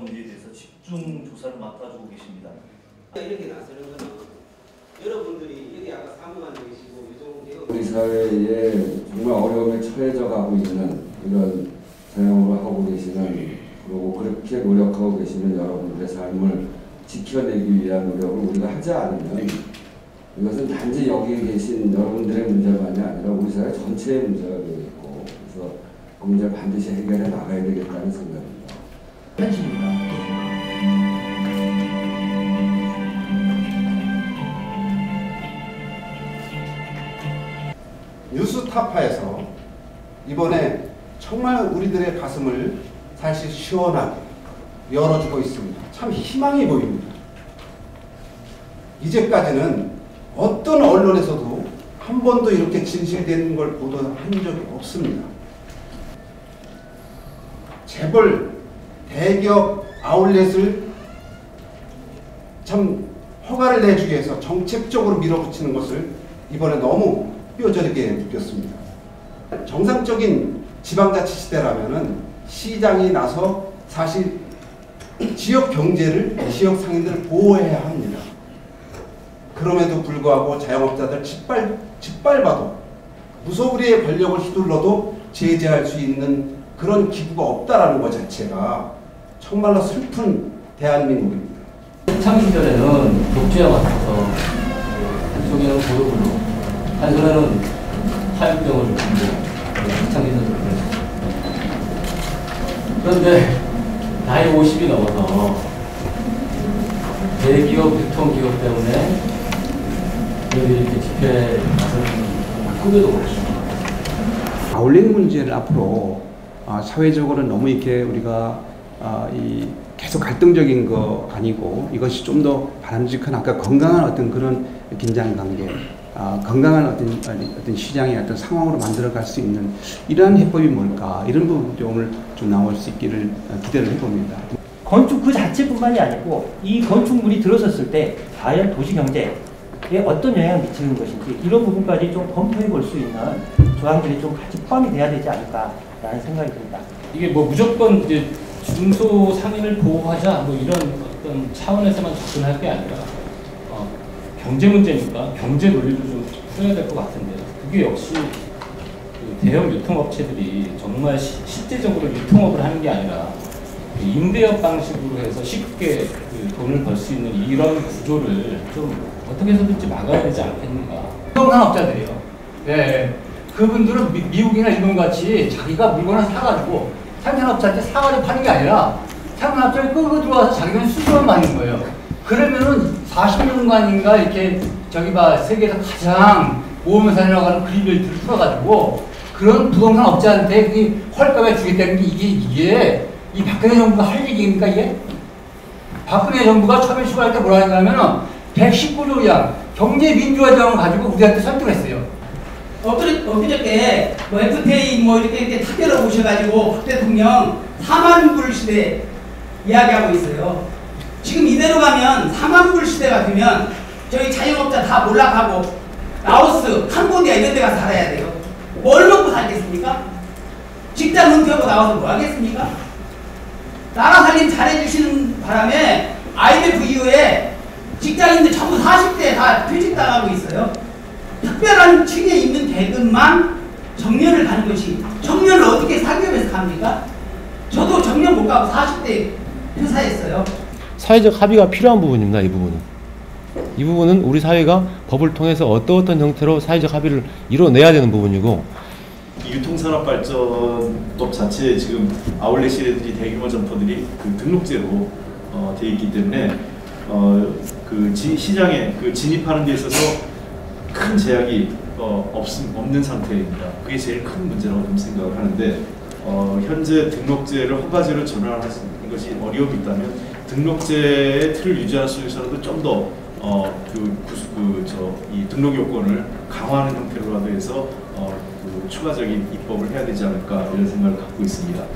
문제에 대해서 집중 조사를 맡아주고 계십니다. 이렇게 나서는 거는 여러분들이 여기 아까 사무관 계시고 유종개혁 우리 사회에 정말 어려움에 처해져 가고 있는 이런 사용을 하고 계시는, 그리고 그렇게 노력하고 계시는 여러분들의 삶을 지켜내기 위한 노력을 우리가 하지 않으면 이것은 단지 여기 계신 여러분들의 문제만이 아니라 우리 사회 전체의 문제가 되겠고, 그래서 그 문제를 반드시 해결해 나가야 되겠다는 생각입니다. 현실입니다. 뉴스타파에서 이번에 정말 우리들의 가슴을 사실 시원하게 열어주고 있습니다. 참 희망이 보입니다. 이제까지는 어떤 언론에서도 한 번도 이렇게 진실된 걸 보도한 적이 없습니다. 재벌 대기업 아울렛을 참 허가를 내주기 위해서 정책적으로 밀어붙이는 것을 이번에 너무 뼈저리게 느꼈습니다. 정상적인 지방자치시대라면은 시장이 나서 사실 지역 경제를, 지역 상인들을 보호해야 합니다. 그럼에도 불구하고 자영업자들 짓밟아도 무소불위의 권력을 휘둘러도 제재할 수 있는 그런 기구가 없다라는 것 자체가 정말로 슬픈 대한민국입니다. 창기 시절에는 독재와 맞서서 한쪽에는 고도블로, 한편에는 화염병을 들고 창기 선수를 보냈습니다. 그런데 나이 50이 넘어서 대기업, 유통기업 때문에 이렇게 집회에 나서는 후배도 그렇습니다. 아울렛 문제를 앞으로 사회적으로 너무 이렇게 우리가 계속 갈등적인 거 아니고 이것이 좀 더 바람직한 아까 건강한 어떤 그런 긴장 관계, 건강한 어떤 시장의 어떤 상황으로 만들어갈 수 있는 이러한 해법이 뭘까, 이런 부분이 오늘 좀 나올 수 있기를 기대를 해봅니다. 건축 그 자체뿐만이 아니고 이 건축물이 들어섰을 때 과연 도시경제에 어떤 영향을 미치는 것인지 이런 부분까지 좀 검토해 볼 수 있는 조항들이 좀 같이 포함이 돼야 되지 않을까라는 생각이 듭니다. 이게 뭐 무조건 이제 중소상인을 보호하자 뭐 이런 어떤 차원에서만 접근할 게 아니라 경제 문제니까 경제 논리도 좀 풀어야 될 것 같은데요. 그게 역시 그 대형 유통업체들이 정말 실제적으로 유통업을 하는 게 아니라 임대업 방식으로 해서 쉽게 그 돈을 벌 수 있는 이런 구조를 좀 어떻게 해서든지 막아야 되지 않겠는가. 부동산업자들이요. 예, 그분들은 미국이나 일본같이 자기가 물건을 사가지고 생산업자한테 사가지고 파는 게 아니라 생산업자를 끌고 들어와서 자기는 수수료만 받는 거예요. 그러면은 40년간인가 이렇게 세계에서 가장 모험산이라고 하는 그린벨트를 풀어가지고 그런 부동산업자한테 그 헐값에 주겠다는 게 이게 이 박근혜 정부가 할 얘기입니까 이게? 박근혜 정부가 처음에 출발할 때 뭐라 했냐면은 119조 의안 경제민주화정을 가지고 우리한테 설득했어요. 엊그저께 뭐 FTA 뭐 이렇게 타결을 오셔가지고 박 대통령 4만 불 시대 이야기하고 있어요. 지금 이대로 가면 4만 불 시대가 되면 저희 자영업자 다 몰락하고 라오스, 캄보디아 이런 데 가서 살아야 돼요. 뭘 먹고 살겠습니까? 직장 은퇴하고 나와서 뭐 하겠습니까? 나라 살림 잘해주시는 바람에 IMF 이후에 직장인들 전부 40대 다 퇴직당하고 있어요. 특별한 층에 있는 계급만 정년을 가는 것이, 정년을 어떻게 사기업에서 갑니까? 저도 정년 못 가고 40대 퇴사했어요. 사회적 합의가 필요한 부분입니다. 이 부분은 우리 사회가 법을 통해서 어떤 형태로 사회적 합의를 이뤄내야 되는 부분이고, 유통산업발전법 자체에 지금 아울렛이라든지 대규모 점포들이 그 등록제로 돼 있기 때문에 그 시장에 그 진입하는 데 있어서 큰 제약이 없는 상태입니다. 그게 제일 큰 문제라고 좀 생각을 하는데, 현재 등록제를 허가제로 전환하는 것이 어려움이 있다면 등록제의 틀을 유지하는 속에서라도 좀 더 이 등록 요건을 강화하는 형태로라도 해서 추가적인 입법을 해야 되지 않을까 이런 생각을 갖고 있습니다.